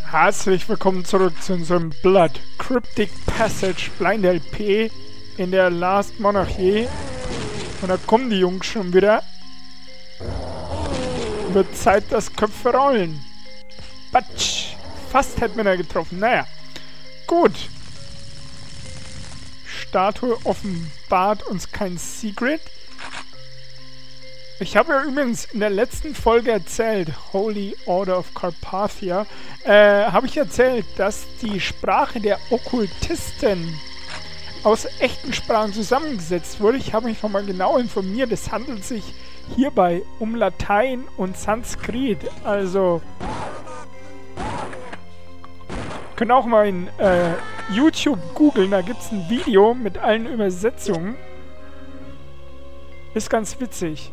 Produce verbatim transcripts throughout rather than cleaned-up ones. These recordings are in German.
Herzlich willkommen zurück zu unserem Blood Cryptic Passage Blind L P in der Last Monarchy. Und da kommen die Jungs schon wieder. Wird Zeit, dass Köpfe rollen. Batsch! Fast hätten wir da getroffen. Naja, gut. Statue offenbart uns kein Secret. Ich habe ja übrigens in der letzten Folge erzählt, Holy Order of Carpathia, äh, habe ich erzählt, dass die Sprache der Okkultisten aus echten Sprachen zusammengesetzt wurde. Ich habe mich nochmal genau informiert. Es handelt sich hierbei um Latein und Sanskrit. Also, könnt auch mal in äh, YouTube googeln, da gibt es ein Video mit allen Übersetzungen. Ist ganz witzig.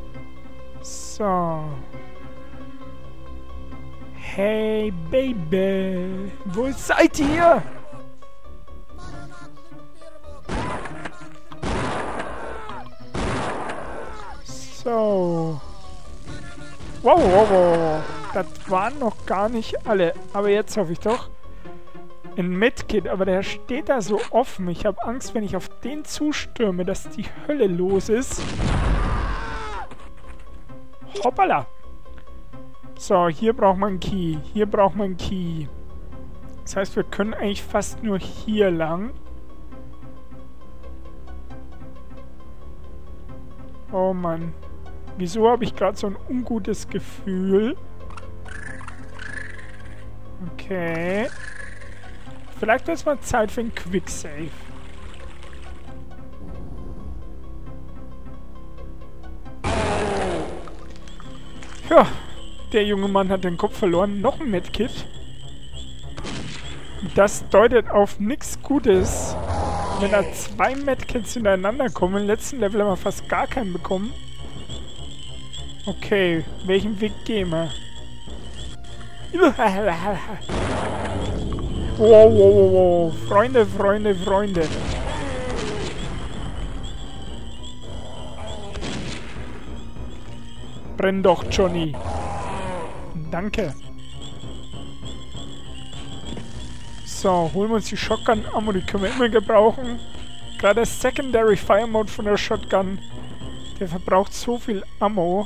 So. Hey, Baby. Wo seid ihr? So. Wow, wow, wow. Das waren noch gar nicht alle. Aber jetzt hoffe ich doch. Ein Medkit, aber der steht da so offen. Ich habe Angst, wenn ich auf den zustürme, dass die Hölle los ist. Hoppala. So, hier braucht man einen Key. Hier braucht man einen Key. Das heißt, wir können eigentlich fast nur hier lang. Oh Mann. Wieso habe ich gerade so ein ungutes Gefühl? Okay. Vielleicht ist mal Zeit für ein Quicksave. Ja, der junge Mann hat den Kopf verloren. Noch ein Medkit. Das deutet auf nichts Gutes. Wenn da zwei Medkits hintereinander kommen, im letzten Level haben wir fast gar keinen bekommen. Okay, welchen Weg gehen wir? Wow, wow, wow, wow. Freunde, Freunde, Freunde. Brenn doch, Johnny. Danke. So, holen wir uns die Shotgun-Ammo, die können wir immer gebrauchen. Gerade der Secondary Fire Mode von der Shotgun, der verbraucht so viel Ammo.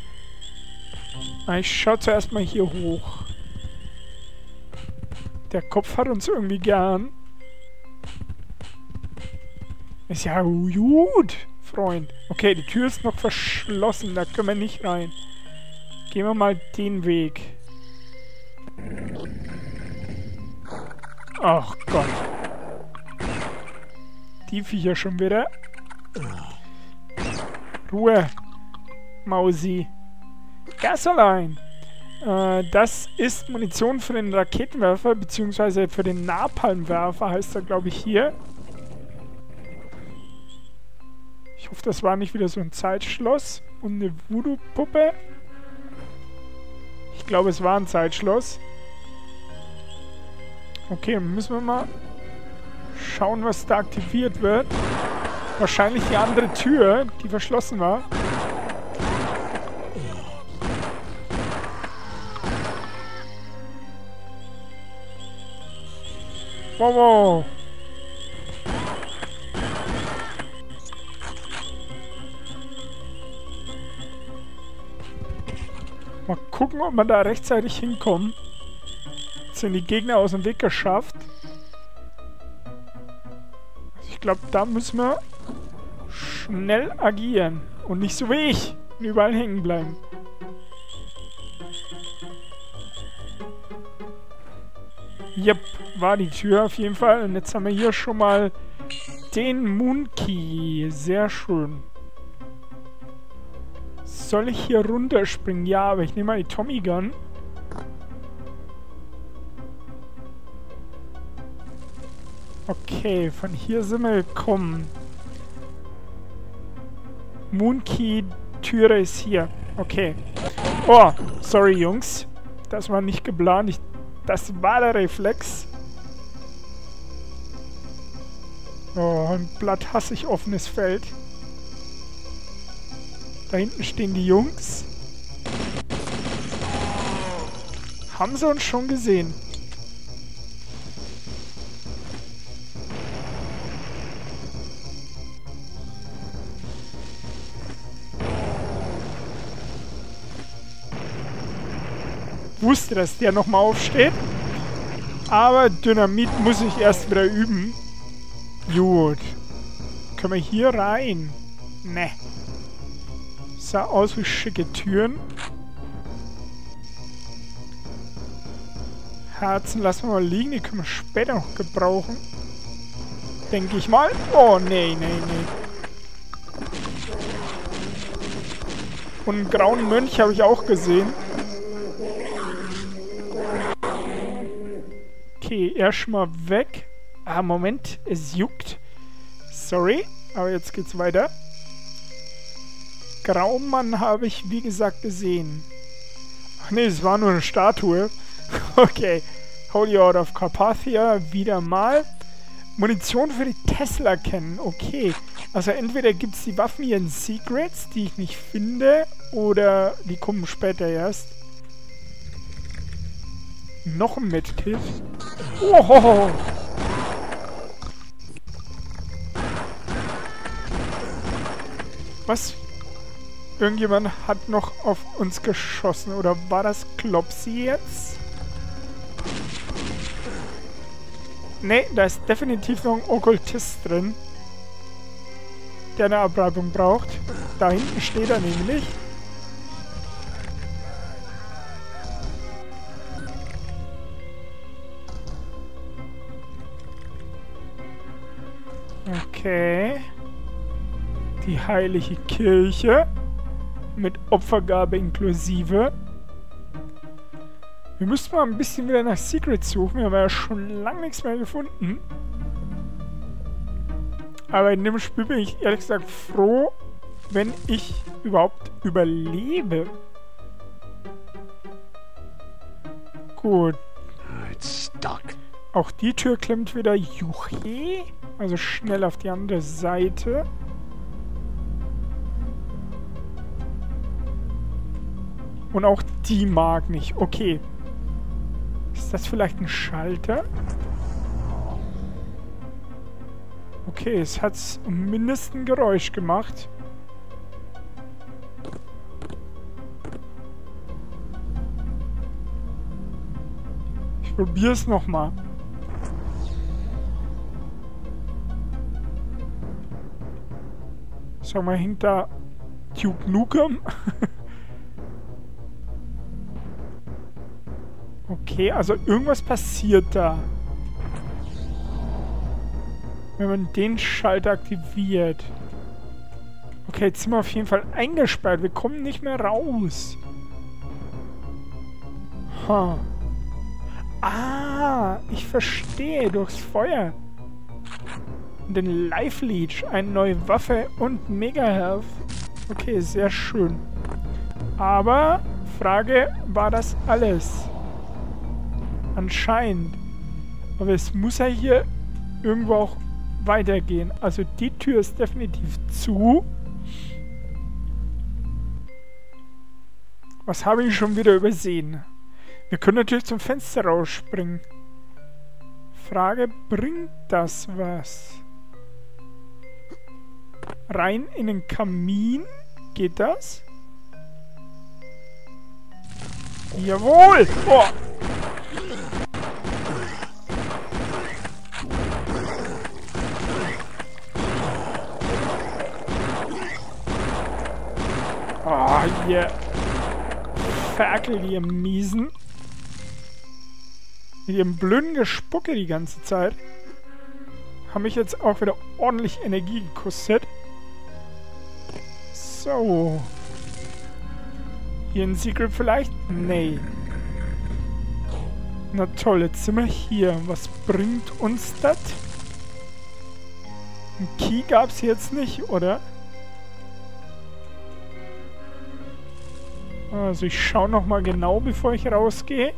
Ich schaue zuerst mal hier hoch. Der Kopf hat uns irgendwie gern. Ist ja gut, Freund. Okay, die Tür ist noch verschlossen, da können wir nicht rein. Gehen wir mal den Weg. Ach Gott. Die Viecher schon wieder. Ruhe, Mausi. Gasoline. Äh, das ist Munition für den Raketenwerfer, beziehungsweise für den Napalmwerfer, heißt er, glaube ich, hier. Ich hoffe, das war nicht wieder so ein Zeitschloss und eine Voodoo-Puppe. Ich glaube, es war ein Zeitschloss. Okay, müssen wir mal schauen, was da aktiviert wird. Wahrscheinlich die andere Tür, die verschlossen war. Wow, wow. Mal gucken, ob wir da rechtzeitig hinkommen. Jetzt sind die Gegner aus dem Weg geschafft. Also ich glaube, da müssen wir schnell agieren. Und nicht so wie ich. Und überall hängen bleiben. Yep, war die Tür auf jeden Fall. Und jetzt haben wir hier schon mal den Moon Key. Sehr schön. Soll ich hier runterspringen? Ja, aber ich nehme mal die Tommy Gun. Okay, von hier sind wir gekommen. Moon Key, Türe ist hier. Okay. Oh, sorry Jungs. Das war nicht geplant. Ich, das war der Reflex. Oh, ein Blatt hasse ich offenes Feld. Da hinten stehen die Jungs. Haben sie uns schon gesehen? wusste, dass der nochmal aufsteht. Aber Dynamit muss ich erst wieder üben. Gut. Können wir hier rein? Ne. Sah aus wie schicke Türen. Herzen lassen wir mal liegen. Die können wir später noch gebrauchen. Denke ich mal. Oh, nee, nee, nee. Und einen grauen Mönch habe ich auch gesehen. Okay, erstmal weg. Ah, Moment. Es juckt. Sorry. Aber jetzt geht's weiter. Graumann habe ich, wie gesagt, gesehen. Ach nee, es war nur eine Statue. Okay. Holy Order of Carpathia. Wieder mal. Munition für die Tesla kennen. Okay. Also entweder gibt es die Waffen hier in Secrets, die ich nicht finde, oder die kommen später erst. Noch ein Medkit. Oh! Was? Irgendjemand hat noch auf uns geschossen. Oder war das Klopsi jetzt? Ne, da ist definitiv noch ein Okkultist drin, der eine Abreibung braucht. Da hinten steht er nämlich. Okay. Die heilige Kirche. Mit Opfergabe inklusive. Wir müssten mal ein bisschen wieder nach Secrets suchen. Wir haben ja schon lange nichts mehr gefunden. Aber in dem Spiel bin ich ehrlich gesagt froh, wenn ich überhaupt überlebe. Gut. Auch die Tür klemmt wieder. Juche. Also schnell auf die andere Seite. Und auch die mag nicht. Okay. Ist das vielleicht ein Schalter? Okay, es hat zumindest ein Geräusch gemacht. Ich probiere es nochmal. Sag mal, hängt da Duke Nukem? Okay, also irgendwas passiert da. Wenn man den Schalter aktiviert. Okay, jetzt sind wir auf jeden Fall eingesperrt. Wir kommen nicht mehr raus. Huh. Ah, ich verstehe. Durchs Feuer. Und den Life Leech. Eine neue Waffe und Mega Health. Okay, sehr schön. Aber, Frage, war das alles? Anscheinend. Aber es muss ja hier irgendwo auch weitergehen. Also die Tür ist definitiv zu. Was habe ich schon wieder übersehen? Wir können natürlich zum Fenster rausspringen. Frage, bringt das was? Rein in den Kamin? Geht das? Jawohl! Oh! Ah, oh, ihr Ferkel, ihr Miesen. Mit ihrem blöden Gespucke die ganze Zeit. Haben mich jetzt auch wieder ordentlich Energie gekostet. So. Hier ein Secret vielleicht? Nee. Na toll, jetzt sind wir hier. Was bringt uns das? Ein Key gab's jetzt nicht, oder? Also ich schaue nochmal genau, bevor ich rausgehe.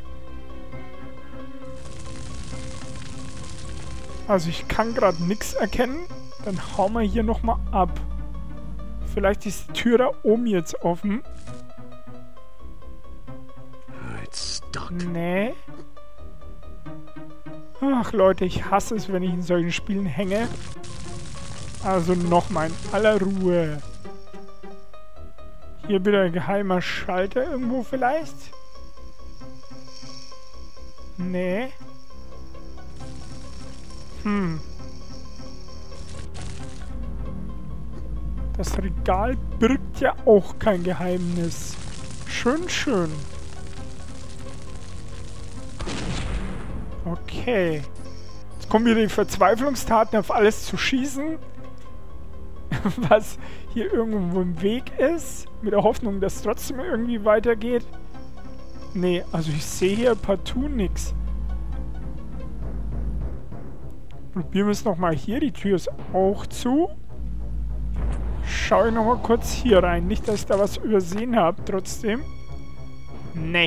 Also ich kann gerade nichts erkennen. Dann hauen wir hier nochmal ab. Vielleicht ist die Tür da oben jetzt offen. Nee. Ach Leute, ich hasse es, wenn ich in solchen Spielen hänge. Also nochmal in aller Ruhe. Hier wieder ein geheimer Schalter irgendwo vielleicht. Nee. Hm. Das Regal birgt ja auch kein Geheimnis. Schön, schön. Okay. Jetzt kommen wieder die Verzweiflungstaten, auf alles zu schießen, was hier irgendwo im Weg ist, mit der Hoffnung, dass es trotzdem irgendwie weitergeht. Nee, also ich sehe hier partout nichts. Probieren wir es nochmal hier. Die Tür ist auch zu. Schaue ich nochmal kurz hier rein. Nicht, dass ich da was übersehen habe, trotzdem. Nee.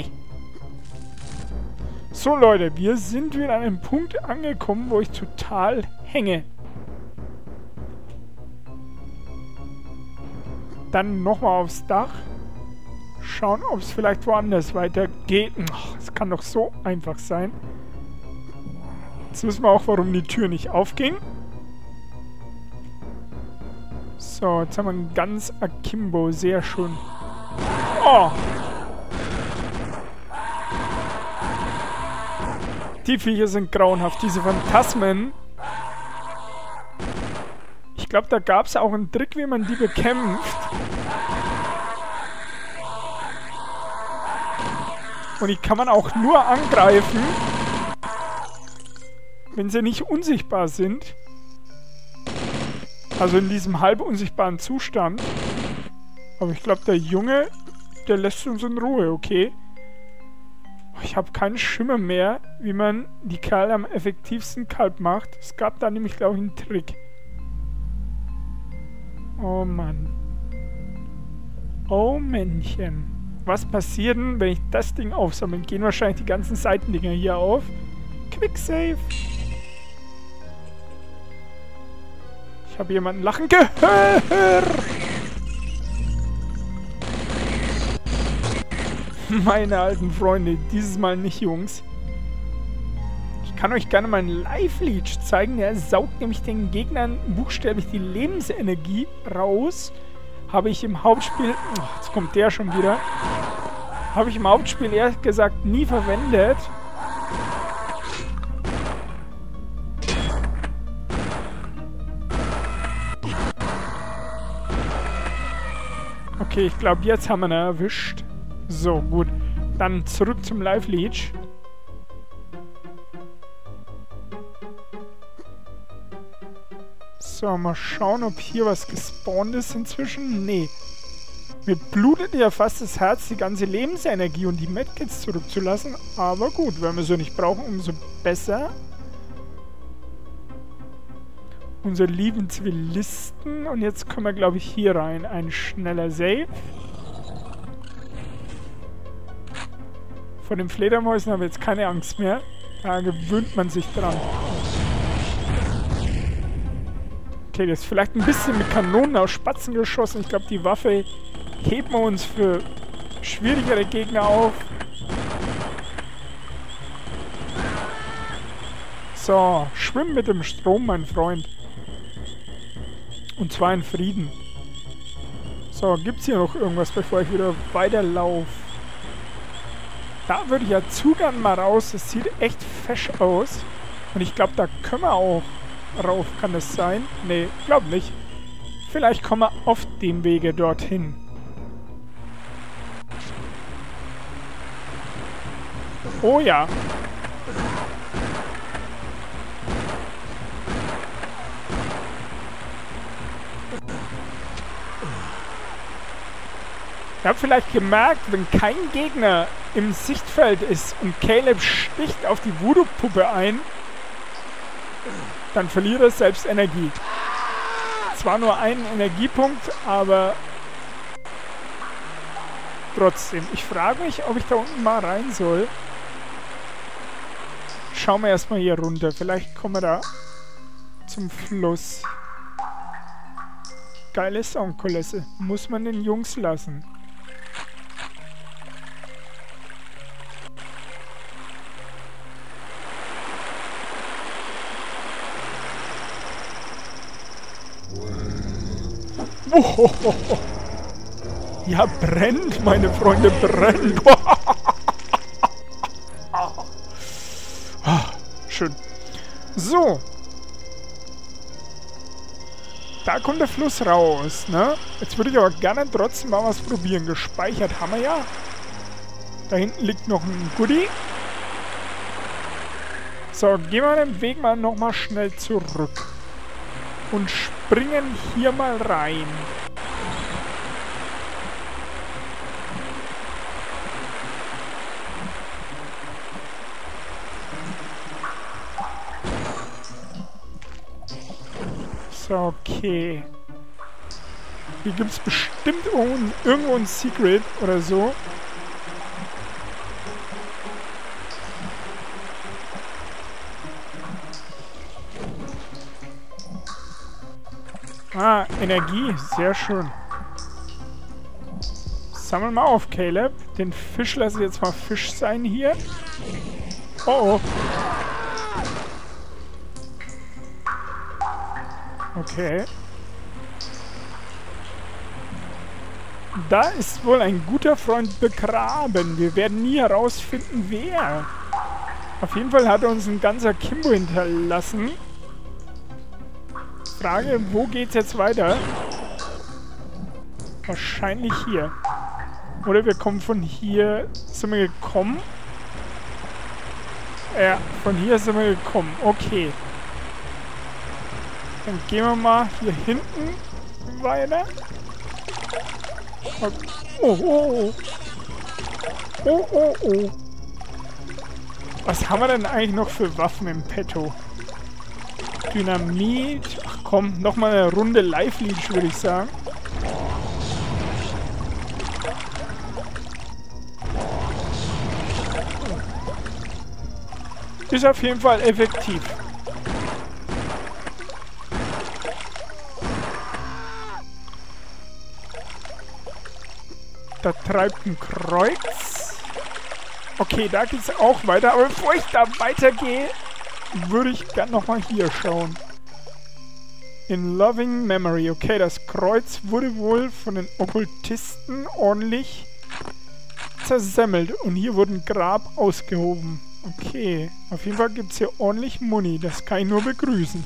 So, Leute, wir sind wieder an einem Punkt angekommen, wo ich total hänge. Dann nochmal aufs Dach. Schauen, ob es vielleicht woanders weitergeht. Es kann doch so einfach sein. Jetzt wissen wir auch, warum die Tür nicht aufging. So, jetzt haben wir einen ganz Akimbo. Sehr schön. Oh! Die Viecher sind grauenhaft. Diese Phantasmen. Ich glaube, da gab es auch einen Trick, wie man die bekämpft. Und die kann man auch nur angreifen, wenn sie nicht unsichtbar sind. Also in diesem halb unsichtbaren Zustand. Aber ich glaube, der Junge, der lässt uns in Ruhe, okay? Ich habe keinen Schimmer mehr, wie man die Kerle am effektivsten kalt macht. Es gab da nämlich, glaube ich, einen Trick. Oh Mann. Oh Männchen. Was passiert denn, wenn ich das Ding aufsammle? Gehen wahrscheinlich die ganzen Seitendinger hier auf. Quick Save. Ich habe jemanden lachen gehört. Meine alten Freunde, dieses Mal nicht, Jungs. Ich kann euch gerne meinen Life-Leech zeigen. Der saugt nämlich den Gegnern buchstäblich die Lebensenergie raus. Habe ich im Hauptspiel... Oh, jetzt kommt der schon wieder. Habe ich im Hauptspiel ehrlich gesagt nie verwendet. Okay, ich glaube, jetzt haben wir ihn erwischt. So, gut. Dann zurück zum Life-Leech. So, mal schauen, ob hier was gespawnt ist inzwischen. Nee. Mir blutet ja fast das Herz, die ganze Lebensenergie und die Medkits zurückzulassen. Aber gut, wenn wir sie nicht brauchen, umso besser. Unsere lieben Zivilisten. Und jetzt können wir, glaube ich, hier rein. Ein schneller Save. Vor den Fledermäusen haben wir jetzt keine Angst mehr. Da gewöhnt man sich dran. Okay, das ist vielleicht ein bisschen mit Kanonen aus Spatzen geschossen. Ich glaube, die Waffe heben wir uns für schwierigere Gegner auf. So, schwimm mit dem Strom, mein Freund. Und zwar in Frieden. So, gibt es hier noch irgendwas, bevor ich wieder weiterlaufe? Da würde ich ja zu gern mal raus. Das sieht echt fesch aus. Und ich glaube, da können wir auch rauf. Kann das sein? Nee, glaube nicht. Vielleicht kommen wir auf dem Wege dorthin. Oh ja. Ihr habt vielleicht gemerkt, wenn kein Gegner im Sichtfeld ist und Caleb sticht auf die Voodoo-Puppe ein, dann verliert er selbst Energie. Zwar nur einen Energiepunkt, aber trotzdem. Ich frage mich, ob ich da unten mal rein soll. Schauen wir erstmal hier runter. Vielleicht kommen wir da zum Fluss. Geile Soundkulisse. Muss man den Jungs lassen. Oh, ja, brennt, meine Freunde, brennt. schön. So. Da kommt der Fluss raus, ne? Jetzt würde ich aber gerne trotzdem mal was probieren. Gespeichert haben wir ja. Da hinten liegt noch ein Goodie. So, gehen wir den Weg mal nochmal schnell zurück. Und springen hier mal rein. So, okay. Hier gibt es bestimmt irgendwo ein Secret oder so. Ah, Energie. Sehr schön. Sammel mal auf, Caleb. Den Fisch lasse ich jetzt mal Fisch sein hier. Oh, oh. Okay. Da ist wohl ein guter Freund begraben. Wir werden nie herausfinden, wer. Auf jeden Fall hat er uns ein ganzer Kimbo hinterlassen. Frage, wo geht's jetzt weiter? Wahrscheinlich hier. Oder wir kommen von hier... Sind wir gekommen? Ja, von hier sind wir gekommen. Okay. Dann gehen wir mal hier hinten weiter. Oh, oh, oh. Oh, oh, oh. Was haben wir denn eigentlich noch für Waffen im Petto? Dynamit. Ach komm, nochmal eine Runde Live-Leech, würde ich sagen. Ist auf jeden Fall effektiv. Da treibt ein Kreuz. Okay, da geht's auch weiter. Aber bevor ich da weitergehe, würde ich gerne nochmal hier schauen. In Loving Memory. Okay, das Kreuz wurde wohl von den Okkultisten ordentlich zersemmelt. Und hier wurde ein Grab ausgehoben. Okay, auf jeden Fall gibt es hier ordentlich Muni. Das kann ich nur begrüßen.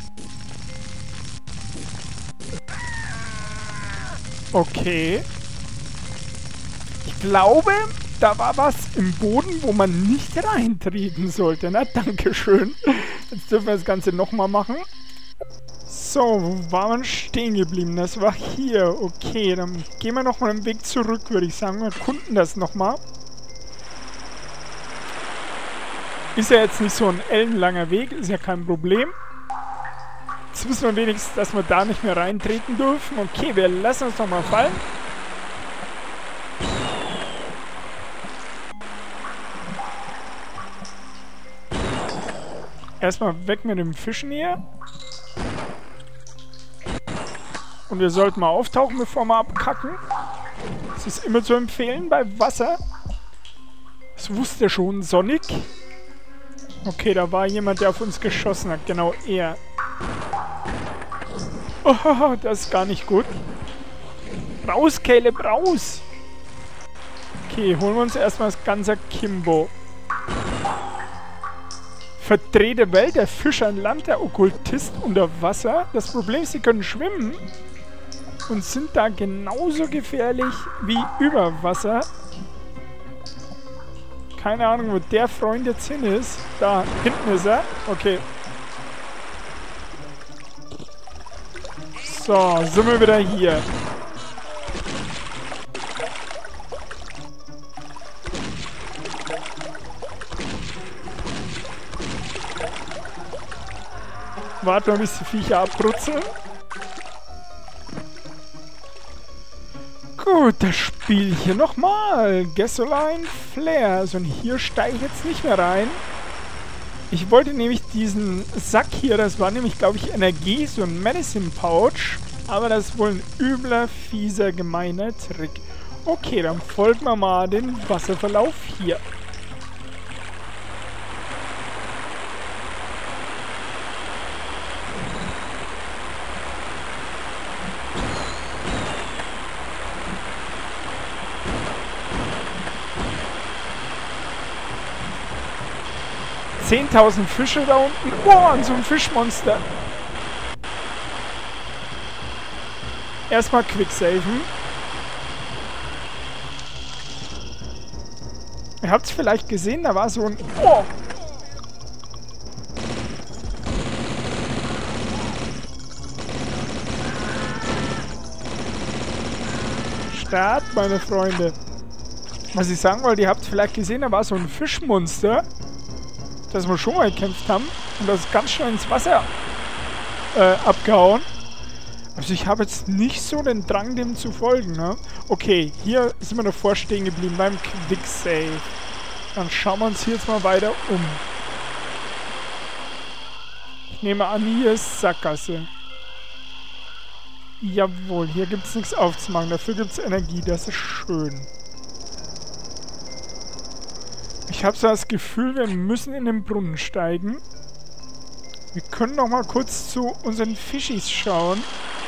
Okay. Ich glaube, da war was im Boden, wo man nicht reintreten sollte. Na, dankeschön. Jetzt dürfen wir das Ganze nochmal machen. So, wo waren wir stehen geblieben? Das war hier. Okay, dann gehen wir nochmal den Weg zurück, würde ich sagen. Wir erkunden das nochmal. Ist ja jetzt nicht so ein ellenlanger Weg, ist ja kein Problem. Jetzt wissen wir wenigstens, dass wir da nicht mehr reintreten dürfen. Okay, wir lassen uns nochmal fallen. Erstmal weg mit dem Fischen hier. Und wir sollten mal auftauchen, bevor wir abkacken. Das ist immer zu empfehlen bei Wasser. Das wusste schon Sonic. Okay, da war jemand, der auf uns geschossen hat. Genau, er. Oh, das ist gar nicht gut. Raus, Caleb, raus! Okay, holen wir uns erstmal das ganze Kimbo. Verdrehte Welt, der Fisch an Land, der Okkultist unter Wasser. Das Problem ist, sie können schwimmen und sind da genauso gefährlich wie über Wasser. Keine Ahnung, wo der Freund jetzt hin ist. Da hinten ist er. Okay. So, sind wir wieder hier. Warte mal, bis die Viecher abbrutzeln. Gut, das Spiel hier nochmal. Gasoline Flare. Also hier steige ich jetzt nicht mehr rein. Ich wollte nämlich diesen Sack hier, das war nämlich, glaube ich, Energie, so ein Medicine Pouch. Aber das ist wohl ein übler, fieser, gemeiner Trick. Okay, dann folgen wir mal den Wasserverlauf hier. zehntausend Fische da unten. Boah, und so ein Fischmonster. Erstmal quicksaven. Ihr habt es vielleicht gesehen, da war so ein... Oh! Start, meine Freunde. Was ich sagen wollte, ihr habt es vielleicht gesehen, da war so ein Fischmonster, das wir schon mal gekämpft haben. Und das ist ganz schnell ins Wasser äh, abgehauen. Also ich habe jetzt nicht so den Drang, dem zu folgen, ne? Okay, hier sind wir davor stehen geblieben beim Quicksave. Dann schauen wir uns hier jetzt mal weiter um. Ich nehme an, hier ist Sackgasse. Jawohl, hier gibt es nichts aufzumachen. Dafür gibt es Energie, das ist schön. Ich habe so das Gefühl, wir müssen in den Brunnen steigen. Wir können noch mal kurz zu unseren Fischis schauen.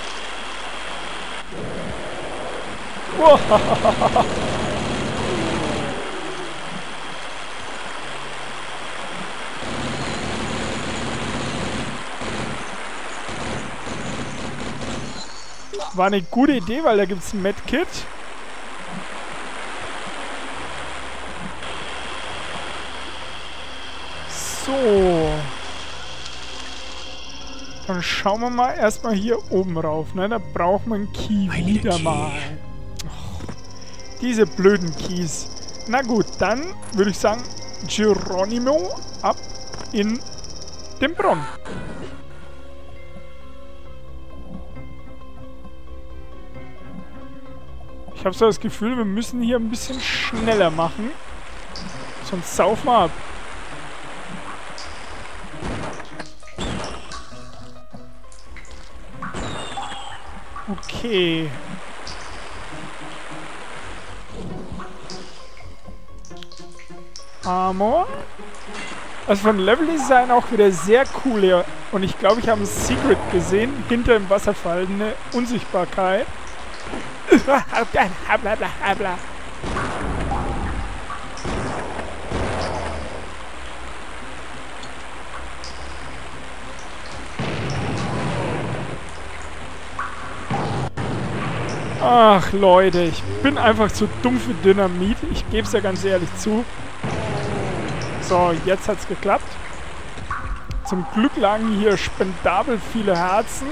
Wow. War eine gute Idee, weil da gibt es ein Medkit. So. Dann schauen wir mal erstmal hier oben rauf. Ne? Da braucht man einen Key wieder mal. Oh, diese blöden Keys. Na gut, dann würde ich sagen, Geronimo ab in den Brunnen. Ich habe so das Gefühl, wir müssen hier ein bisschen schneller machen. Sonst saufen wir ab. Okay. Armor. Also von Leveldesign auch wieder sehr cool hier. Und ich glaube, ich habe ein Secret gesehen. Hinter dem Wasserfall eine Unsichtbarkeit. Ach Leute, ich bin einfach zu dumm für Dynamit. Ich gebe es ja ganz ehrlich zu. So, jetzt hat es geklappt. Zum Glück lagen hier spendabel viele Herzen.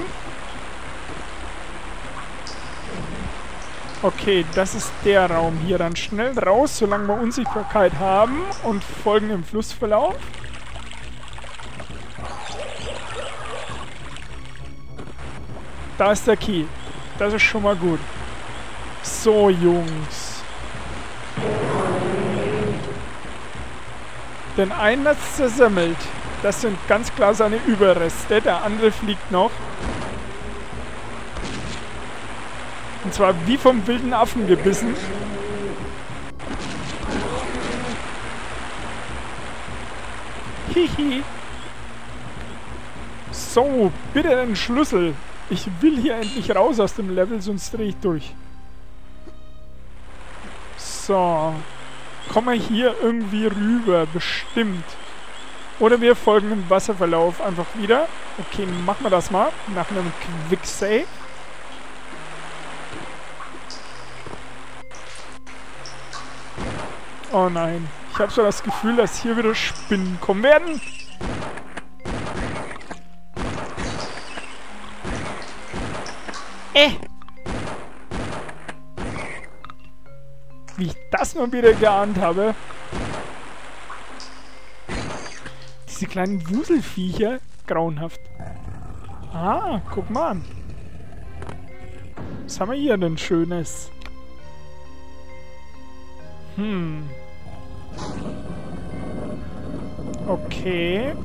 Okay, das ist der Raum hier. Dann schnell raus, solange wir Unsichtbarkeit haben und folgen dem Flussverlauf. Da ist der Key. Das ist schon mal gut. So, Jungs. Den einen hat es zersemmelt. Das sind ganz klar seine Überreste. Der andere fliegt noch. Und zwar wie vom wilden Affen gebissen. Hihi. So, bitte den Schlüssel. Ich will hier endlich raus aus dem Level, sonst drehe ich durch. So. Kommen wir hier irgendwie rüber, bestimmt. Oder wir folgen dem Wasserverlauf einfach wieder. Okay, machen wir das mal. Nach einem Quicksave. Oh nein. Ich habe so das Gefühl, dass hier wieder Spinnen kommen werden. Äh. Wie ich das nur wieder geahnt habe. Diese kleinen Wuselviecher. Grauenhaft. Ah, guck mal an. Was haben wir hier denn Schönes? Hm. Okay.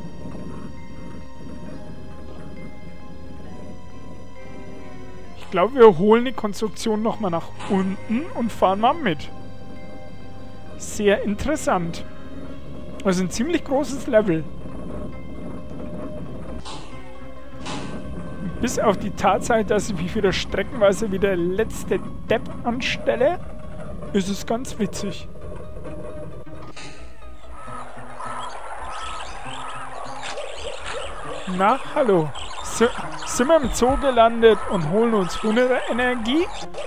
Ich glaube, wir holen die Konstruktion nochmal nach unten und fahren mal mit. Sehr interessant. Also ein ziemlich großes Level. Bis auf die Tatsache, dass ich mich wieder streckenweise wie der letzte Depp anstelle, ist es ganz witzig. Na, hallo. S sind wir im Zoo gelandet und holen uns hundert Energie?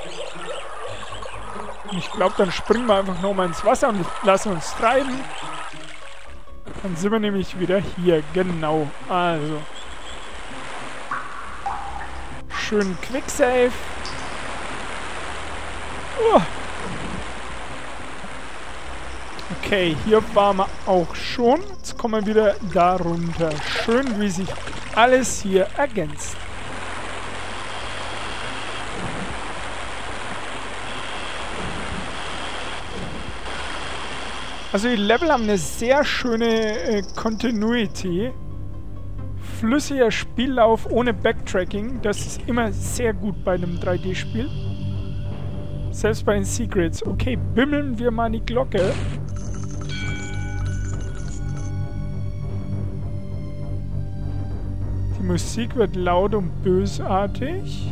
Ich glaube, dann springen wir einfach nochmal ins Wasser und lassen uns treiben. Dann sind wir nämlich wieder hier. Genau. Also. Schön Quicksave. Oh. Okay, hier waren wir auch schon. Jetzt kommen wir wieder da runter. Schön, wie sich alles hier ergänzt. Also die Level haben eine sehr schöne äh, Continuity. Flüssiger Spiellauf ohne Backtracking. Das ist immer sehr gut bei einem drei D-Spiel. Selbst bei den Secrets. Okay, bimmeln wir mal die Glocke. Die Musik wird laut und bösartig.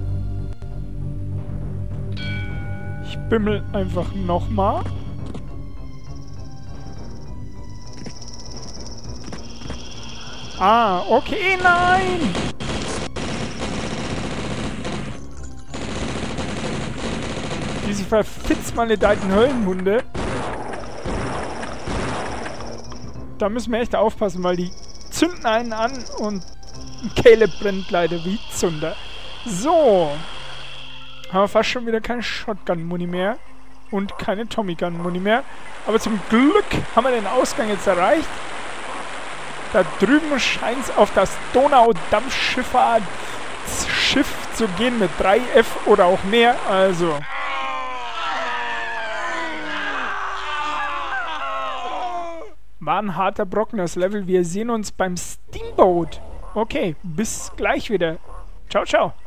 Ich bimmel einfach nochmal. Ah, okay, nein! Diese verfitzmaledeiten Höllenhunde. Da müssen wir echt aufpassen, weil die zünden einen an und Caleb brennt leider wie Zunder. So. Haben wir fast schon wieder keine Shotgun-Muni mehr. Und keine Tommy-Gun-Muni mehr. Aber zum Glück haben wir den Ausgang jetzt erreicht. Da drüben scheint es auf das Donau-Dampfschifffahrt-Schiff zu gehen mit drei F oder auch mehr. Also. War ein harter Brocken, das Level. Wir sehen uns beim Steamboat. Okay, bis gleich wieder. Ciao, ciao.